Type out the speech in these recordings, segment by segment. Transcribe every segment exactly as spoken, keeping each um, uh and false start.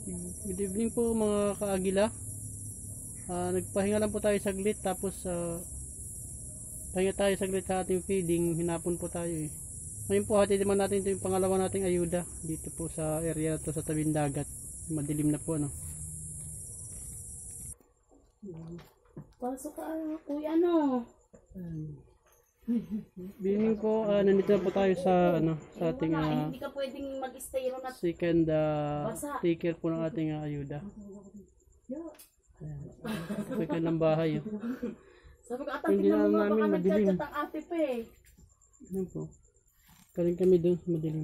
Good evening po mga kaagila. Uh, nagpahinga lang po tayo saglit, tapos uh, pahinga tayo saglit sa ating feeding. Hinapon po tayo eh. Ngayon po hatid naman natin ito yung pangalawa nating ayuda dito po sa area na to sa tabing dagat. Madilim na po ano. Pasok ka kuya ano. Bining po, uh, nandito na po tayo sa ano sa ating uh, hindi ka pwedeng mag-stay ron at second uh, taker po ng ating uh, ayuda. Second ng bahay. Oh. Sabi ko atang tingnan mo baka nagchat-chat ang ate pa eh. Yan po. Kaling kami doon sa madilim.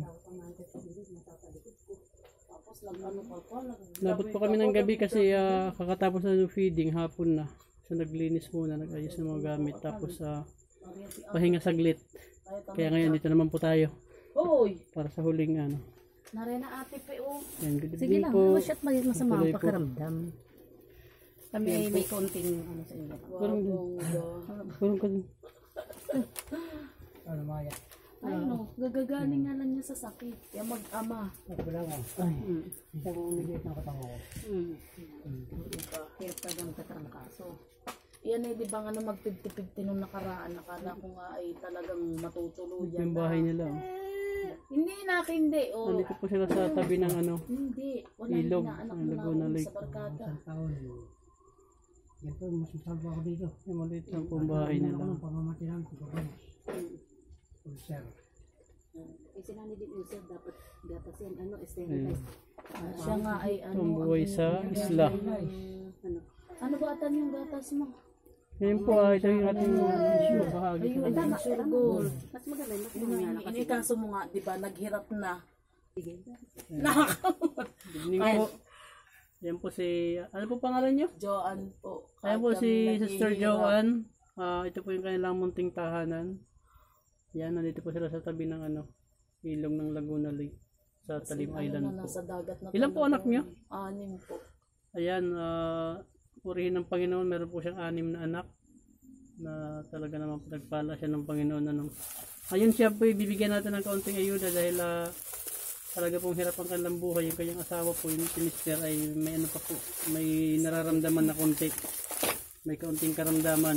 Tapos nag-ano pa po. Nabot po kami ng gabi kasi uh, kakatapos na yung feeding, hapon na. So naglinis muna, nag-ayos ng mga gamit. Tapos uh, pahinga saglit. Kaya ngayon dito naman po tayo. Hoy! Para sa huling ano. Nare na ate pa oh. Yan, good sige evening lang, po. masyat may masama ang pakiramdam. Kami ay may konting ano sa inyo. Parang parang ka din. Ano Maya? Ay no, gagagaling nga lang niya sa sakit. Kaya mag-ama. Wala nga. Ay. Isa ko umilit na katango ko. Hmm. Kaya pa lang katrangkaso. Yan eh, di ba nga mag fifty fifty nung nakaraan, nakala ko nga ay talagang matutuluyan. Yung bahay nila. Oh. Hindi na, hindi. Oh. Nandito po sila sa tabi ng ano. Hindi. Wala Ilog, na anak ang mo Laguna na Lake. sa barkada. Isang taon. Yan po, mas masalba ako dito. Yung maliit lang po ang bahay Ako nila. ng pamamatilan ko. Ulcer. Kasi nga din user dapat gatas yan ano Ayun. sterilize. Ah, siya nga ay ano. Ang buhay sa isla. Ano? Ano ba atan yung gatas mo? Ngayon po ay ito yung ating issue bahagi. Ayun, Ay tama, sure tama. goal. Mas maganda mas Yun maganda nga, kasi. ini kaso mo nga, di ba, naghirap na. Sige. Nakakamot. Evening po. Yan po si, ano po pangalan nyo? Joanne po. Ayan po Kahit si kami Sister naghihirap. Joanne. Ah, ito po yung kanilang munting tahanan. Yan, nandito po sila sa tabi ng ano, ilog ng Laguna Lake sa Talim Ano Island na, po. nasa dagat na Ilan po talaga. anak niyo? Anim po. Ayan, uh, purihin ng Panginoon, meron po siyang anim na anak na talaga naman pinagpala siya ng Panginoon. Ano. Ayun siya po, bibigyan natin ng kaunting ayuda dahil uh, talaga pong hirap ang kanilang buhay. Yung kanyang asawa po, yung si Mister ay may ano pa po, may nararamdaman na konti. May kaunting karamdaman.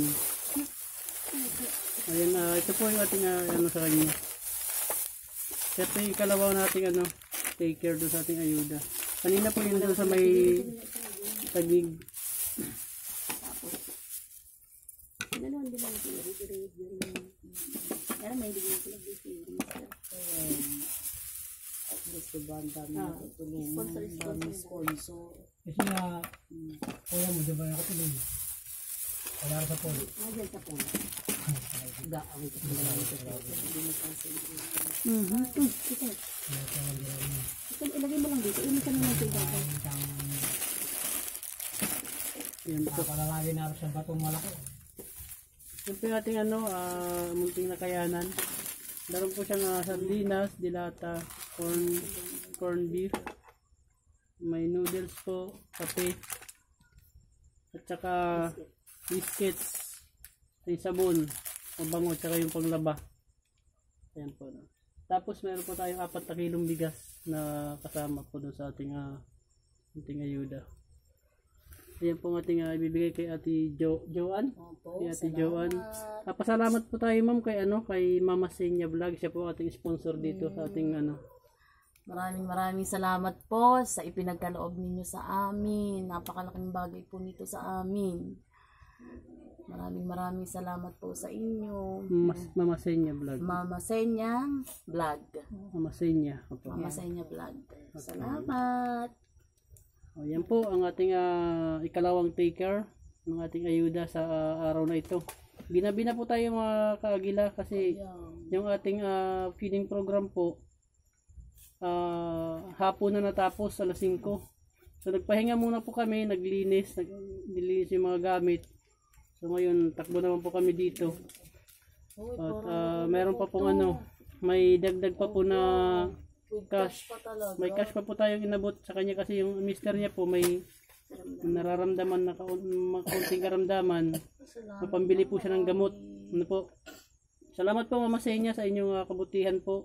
Ayun, uh, ito po yung ating uh, ano sa kanya. Ito yung ikalawa nating ano, take care doon sa ating ayuda. Kanina po yun doon sa may tagig. Ano hindi lang dito. Pero may hindi ko lang dito. At least the band dami na tutulungan. Sponsor, Dami sponsor. sponsor. Kasi nga, kuya mo, di ba nakatuloy? Wala ka sa polo. Nandiyan sa puno. Gaawin ko pala ito. Hindi mo kasi. Mhm. Ito. Ito ilagay mo lang dito. Ini ka naman dito. Yan po. Nakalalagay na sa batong malaki. Yan po yung ating ano, uh, munting nakayanan. Meron po siyang uh, sardinas, dilata, corn, corn beef. May noodles po, kape. At saka biscuits. Yung sabon, mabango, at saka yung panglaba. Ayan po. No. Tapos meron po tayong apat na kilong bigas na kasama po doon sa ating, uh, ating ayuda. Ayan po ang ating uh, ibibigay kay Ate Jo Joanne. Opo, Kay Ate salamat. Joanne. Ah, pasalamat po tayo ma'am kay ano kay Mama Senya Vlog. Siya po ang ating sponsor dito sa ating ano. Maraming maraming salamat po sa ipinagkaloob ninyo sa amin. Napakalaking bagay po nito sa amin. Maraming maraming salamat po sa inyo. Mas, Mama Senya Vlog. Mama Senyang Vlog. Mama Senya. Opo. Mama Senya Vlog. Salamat. O, yan po ang ating uh, ikalawang taker ng ating ayuda sa uh, araw na ito. Binabi na po tayo mga kaagila kasi yung ating uh, feeding program po uh, hapon na natapos alas singko. So nagpahinga muna po kami, naglinis, naglinis yung mga gamit. So ngayon takbo naman po kami dito. At uh, meron pa pong ano, may dagdag pa po na cash. May cash pa po tayong inabot sa kanya kasi yung mister niya po may nararamdaman na kaunting karamdaman. Mapambili po siya ng gamot. Ano po? Salamat po Mama Senya sa inyong uh, kabutihan po.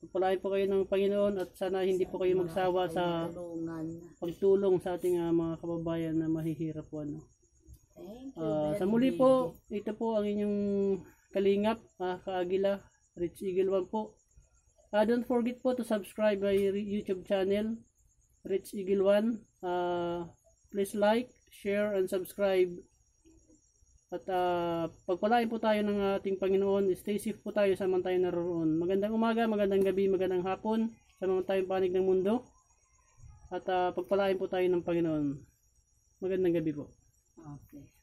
Pagpalain po kayo ng Panginoon at sana hindi po kayo magsawa sa Tulungan. pagtulong sa ating ah, mga kababayan na mahihirap po. Ano. Thank you. Ah, very sa muli big. po, ito po ang inyong kalingap, ah, Kaagila, Rich Eagle one po. Ah, don't forget po to subscribe my YouTube channel, Rich Eagle one. Ah, please like, share, and subscribe. At ah, pagpalain po tayo ng ating Panginoon. Stay safe po tayo sa man tayo naroon. Magandang umaga, magandang gabi, magandang hapon sa mga tayong panig ng mundo. At ah, pagpalain po tayo ng Panginoon. Magandang gabi po. Okay.